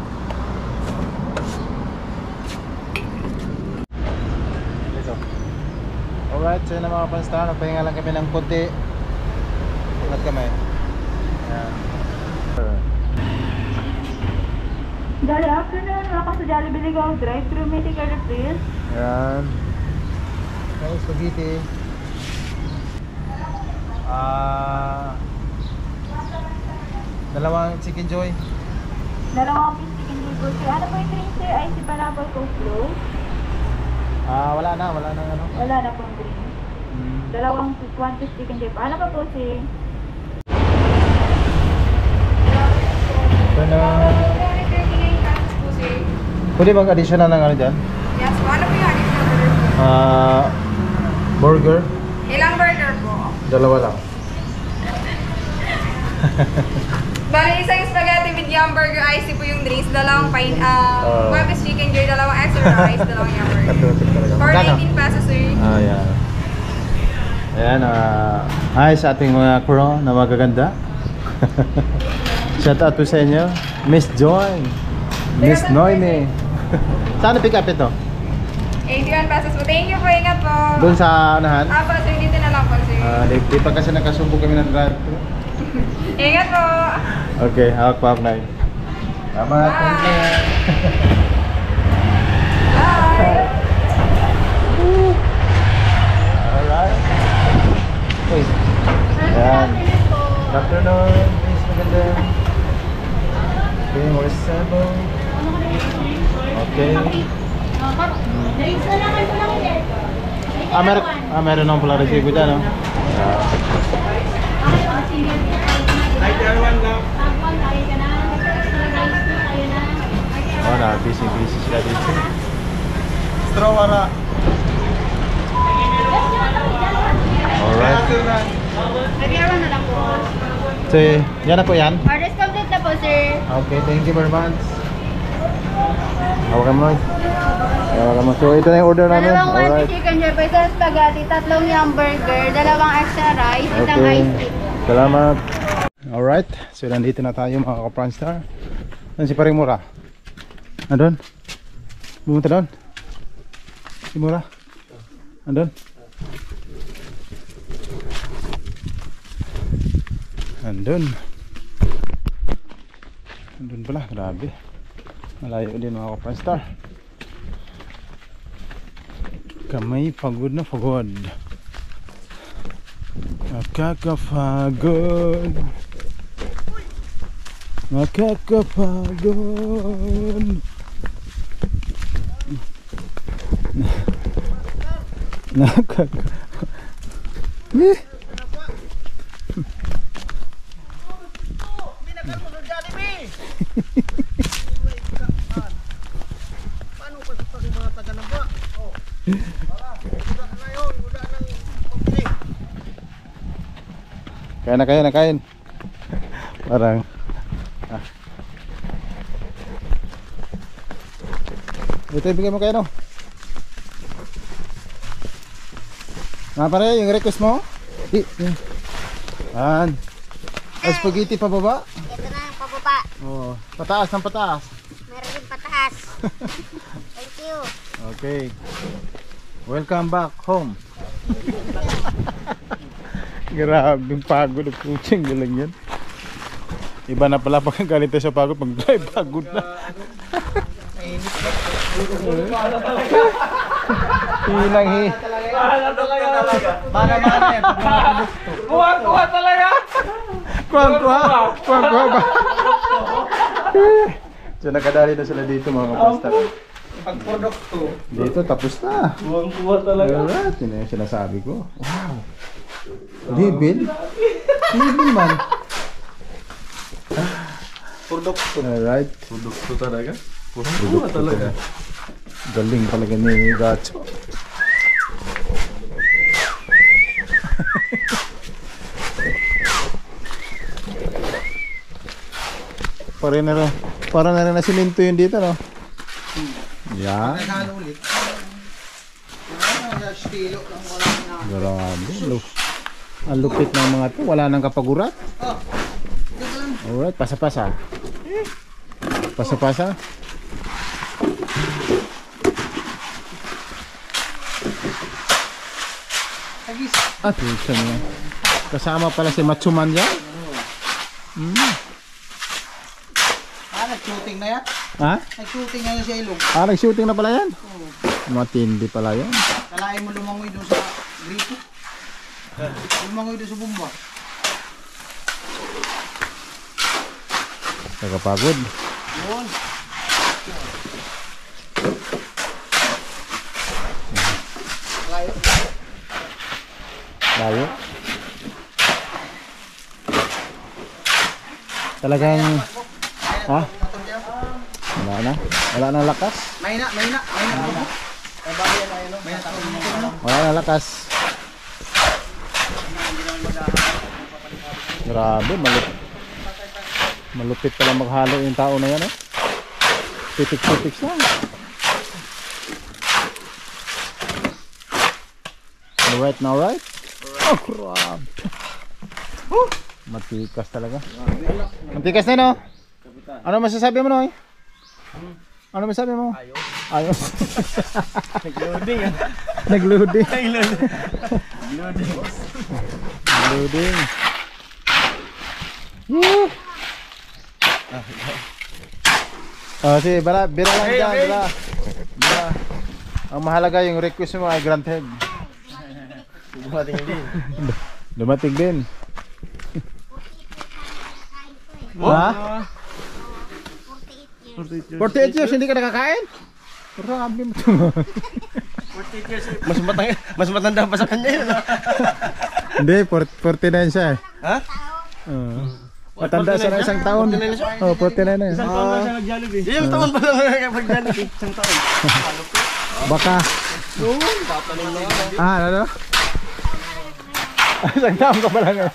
Alright, so yun na mga Kapanstar, nagpahinga lang kami ng konti. Ingat kami. Ayan. Good afternoon, welcome to Jollibee Ligaw Drive-Thru. May take order please. Ayan. May spaghetti. Dalawang chicken joy. Dalawang piece chicken ligo sir. Ano po yung drink sir? Ice pineapple coleslaw? Wala na ano. Wala na pong drink. Dalawang one piece chicken joy. Ano pa po sir? Ito na. Pwede bang additional ng ano dyan? Yes po. Ano po yung additional burger? Ilang burger po? Dalawa lang. Bali, isang spaghetti with yum burger, icy po yung drinks, dalawang one piece chicken joy, dalawang extra rice, dalawang yum burger. Katutik talaga. For Magkano? 18 pesos sir. Ayan. Ayan, hi sa ating mga crew na magaganda. Shout out to sa inyo. Miss Joy, Miss Noemi. Saan pick up ito? 81 pesos po. Thank you po, ingat po. Doon sa anahan? Po sir, dito na lang po sir. Di pa kasi nakasubo kami ng drive-thru. Ingat po. Okay, hawak pa na yun. Tama, thank you. Bye. Alright. Uy. Ayan. Good afternoon. Please, maganda. Okay, more sabo. Okay. Meron akong pala resibo dyan, no? Oh, na busy sila dito. Strawara. Alright. Nag-iwan na lang po. So, yan na po yan. Orders complete na po, sir. Okay, thank you very much. Hawakan mo. Hawakan mo. So, ito na yung order namin. Dalawang one Alright. chicken joy, isang spaghetti, tatlong yum burger, dalawang extra rice, isang Okay. ice tea. Salamat. Alright. So, nandito na tayo mga ka-Pranstar. Saan si Paring Mura? Andun? Bumunta doon? Si Mura? Andun? Andun. Andun pala. Grabe. Malayo din mga ka-Pranstar. Kamay pagod na pagod. Nakakapagod. Nakakapagod. Kain na kain. Parang ito ibigay mo kayo, no? Nga pare, yung request mo? Yan. Spaghetti pababa? Ito na yung pababa. Oo. Pataas ng pataas. Meron din pataas. Thank you. Okay. Welcome back home. Grabe pagod ng kutsing galang yan. Iba na pala pag galing tayo sa pagod, pag drive pagod na. Hilang Mana-mana yan. Kuha talaga. Kuha ba? So nakadali na sila dito mga kapastar. Pagprodukto. Dito tapos na. Kuha talaga. Alright, yun na yung sinasabi ko. Wow. Libil man. Produkto. Alright. Produkto talaga. Kuha talaga. Galing talaga ni Gacho. Para na rin na siminto yun dito, no? Yan. Nagano ulit. Estilo lang wala na. Grabe. Ang lupit ng mga to. Wala nang kapagurat. Oh. Dito lang. Alright, pasa-pasa. Pasa-pasa. Hagis. At yun niya. Kasama pala si Machuman yan. Nag-shooting na yan. Ha? Nag-shooting na yan sa ilog. Nag-shooting na pala yan? Matindi pala yan. Kalahin mo lumangoy doon sa grito. Lumangoy doon sa bumba. Nakapagod. Yun. Layo. Talagang ha? Wala na lakas. Mahina. Mahina Wala na lakas. Grabe, malupit pala maghalo yung tao na yan, eh. Pitik-pitik siya. Alright na alright. Oh, grabe. Matikas talaga. Matikas na, no? Ano masasabi mo, Noy? Ano masasabi mo? Ayos. Nag-loading ah. Nag-loading. Nag-loading. Woo! Oh, sige, bira lang dyan, bira. Ang mahalaga yung request mo ay granted. Dumating din. Dumating din. Ha? 48 years, hindi ka nakakain? Grabe mo ito. 48 years. Mas matanda pa sa kanya yun. Hindi, 49 siya eh. Ha? Matanda siya na isang taon. Oh, 49 na yun. Isang taon na siya nag-Jollibee. Isang taon pa lang nag-Jollibee. Isang taon. Baka. Ano? Isang taon ka pala ngayon.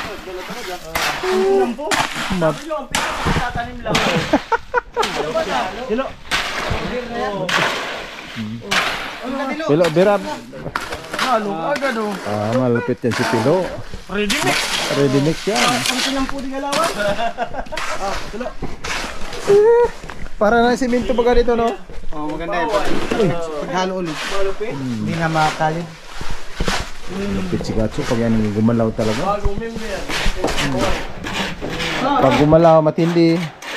Tatanim lang. Dilo. Pilo, birab. Halo, agad oh. Malapit yan si Pilo. Ready mix. Ready mix yan. Ang sinang puding alawan. Dilo. Para na siminto baga dito, no? Oh, maganda yun. Paghalo ulit. Hindi na makakalid. Malapit si Gatso pag yan gumalaw talaga. Pag gumalaw, matindi.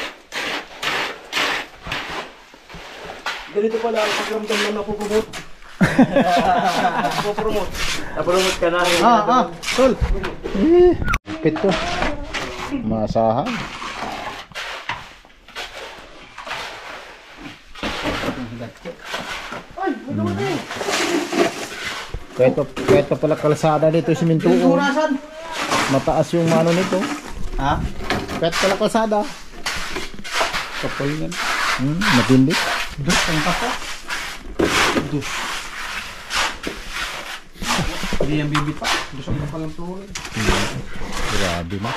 Ganito pala ang pagramdam na napupromote. Napupromote. Napupromote ka na. Tol. Pit to. Maasahan. Kahit pa pala kalsada dito si Mintuo. Mataas yung ano nito. Ha? Kahit pala kalsada. Kapal yan. Matindi. Dos ang pako. Dos. Hindi yan bibit pa. Dos ang pako lang tuloy. Grabe na.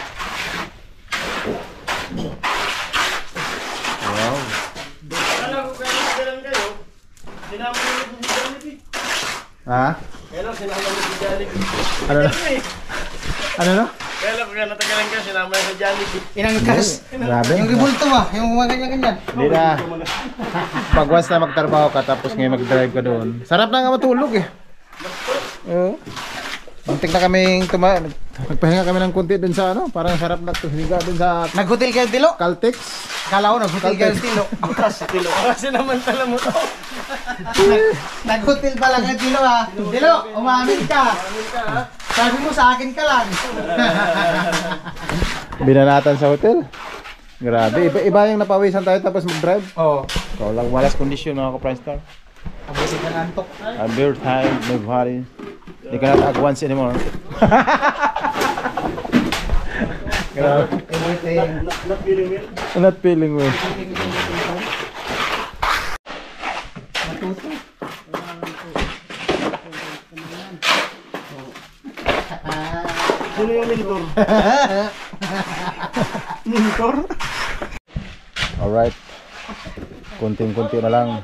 Wow. Alam ko kayo. Sinama niyo si Jollibee. Ha? Kaya lang sinama niyo si Jollibee. Ano na? Ano na? Kaya lang kaya natagalan ka, sinama niyo si Jollibee. Inangkas. Grabe. Yung ribulto ba? Yung mga ganyan-ganyan. Hindi na. Pag once na magtrabaho ka tapos ngayon mag-drive ka doon. Sarap na nga matulog eh. Oo. Muntik na kaming Nagpahinga kami ng konti dun sa ano, parang sarap na higa dun sa Naghotel kayo Tilo? Caltex. Kala ko naghotel kayo Tilo. Kasi naman tala mo to. Naghotel pala kayo Tilo ha. Tilo, umamin ka. Sabi mo sa akin ka lang. Binanatan sa hotel. Grabe, iba yung napawisan tayo tapos mag-drive. Oo. Ikaw lang, walas kondisyon mga ka-Prime Star. Abuti ka nantok. I'm very tired, my body. They cannot act once anymore. Grabe. Not feeling well. Sino yung monitor? Monitor? Alright. Kunting-kunti na lang.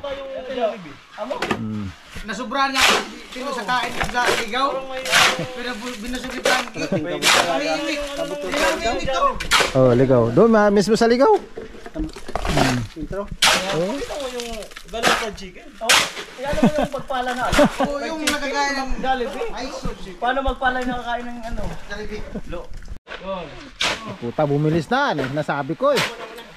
Nasubra niya Tilo sa kain sa ligaw. Pero binasubitan ko. Tahimik. Tahimik to. Oh, ligaw. Doon mismo sa ligaw. Intro? Oh. Ito mo yung galang sa chicken. Oh. Yan naman yung pagpala na. Oo, yung nagkakain ng Jollibee. ay sushi. Paano magpala yung nakakain ng ano? Jollibee. Lo. Puta, bumilis na. Nasabi ko eh.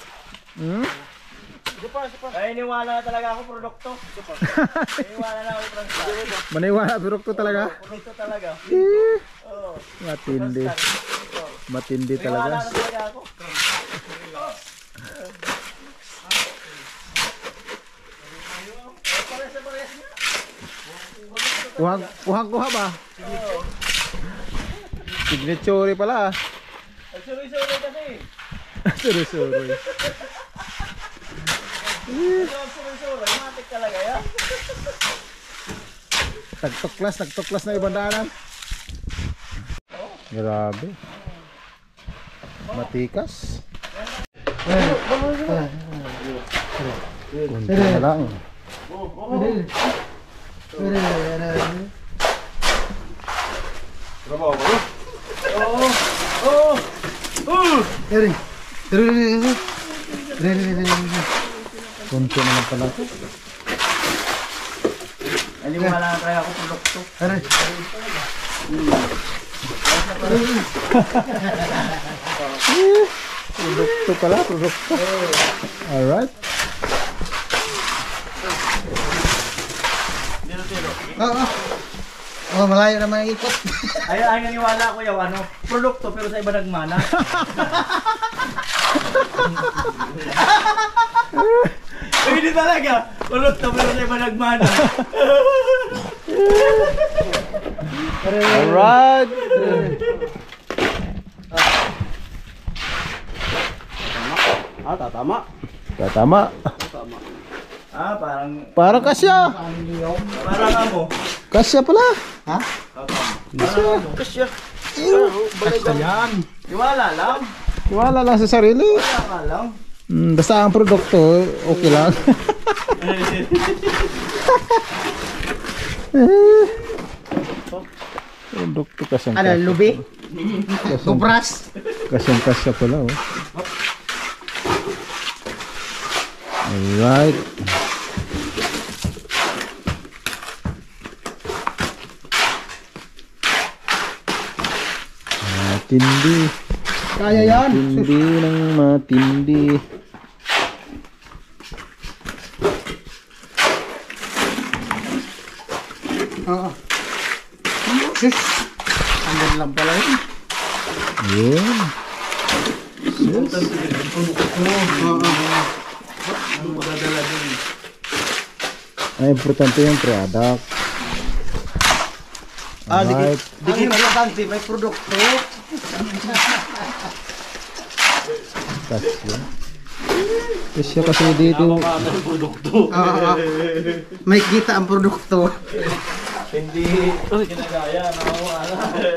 Ay, iniwala na talaga ako produkto. Iniwala na ako produkto. Maniwala, birok to talaga. Produkto talaga. Oo. Matindi. Matindi Iniwala na talaga. talaga ako. Kuhang-kuha ba? Signature pala. Suri-suri kasi. Suri-suri. Suri-suri. Matik talaga yan. Nagtuklas na ibang daanan. Grabe. Matikas. Kunti na lang. Kunti na lang pala ito. Iniwala na talaga ako produkto. Produkto pala, produkto. Alright. Oh, malayo naman ang ikot. Ay, naniwala ko yung ano, produkto pero sa iba nagmana. Hindi talaga, produkto pero sa iba nagmana. Alright. Tatama. Tatama. Parang Parang kasya. parang amo. Kasya pala. Kasya. Kasya yan. Iwala lang. Wala lang sa sarili. Iwala lang. Basta ang produkto, okay lang. Produkto kasyang Ano, kasya. lubi? Kubras? Kasyang kasya pala oh. Alright. Matindi. Kaya yan. Matindi ng matindi. Oo. Sus. Andun lang pala yun. Yun. Ay, importante yung product. Alright. Di importante, may produkto. Kasya. Kasya kasi dito. May kita ang produkto. Hindi ginagaya, nakawala.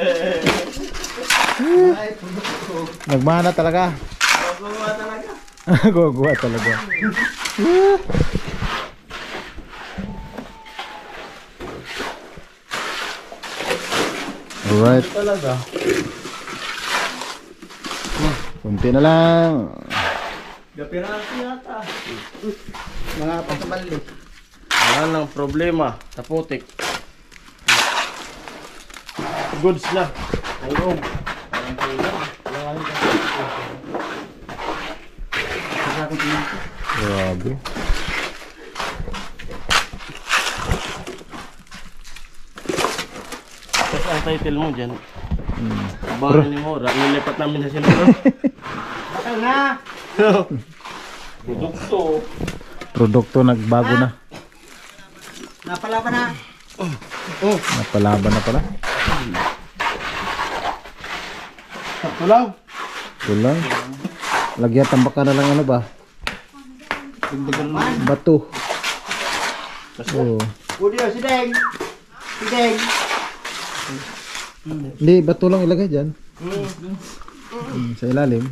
Nagmana talaga. Gumawa talaga. Gumawa talaga. Alright. Talaga. Kunti na lang. Gapirasi yata. Mga pasabali. Wala nang problema. Taputik. Goods na. Ayun. Grabe. Tapos ang title mo dyan. Bahan ni Mora. Nilipat namin sa sinuro. Bakal na. Produkto. Produkto nagbago na. Napalaban na. Napalaban na pala. Tulaw. Tulang. Lagyan tambak ka na lang ano ba? Bato. Oh. Udio, si Deng. Si Deng. Hindi, bato lang ilagay dyan. Sa ilalim.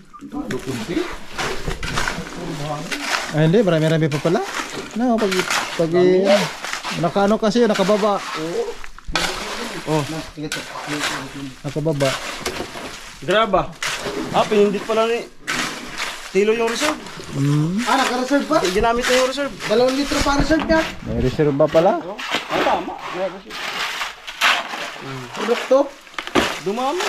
Ay, hindi, marami-rami pa pala. No, pag nakaano kasi, nakababa. Oh. Nakababa. Graba. Pinindit pala ni Tilo yung reserve. Naka-reserve pa? Ginamit na yung reserve. 2 litro pa reserve niya. May reserve ba pala? Tama. Produkto. Dumami.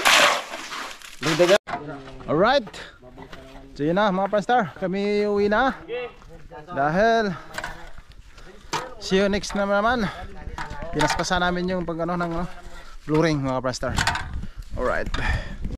Alright. So yun na mga Pranstar, kami uwi na. Dahil see you next naman. Pinaspasan namin yung pag ano ng flooring mga Pranstar. Alright.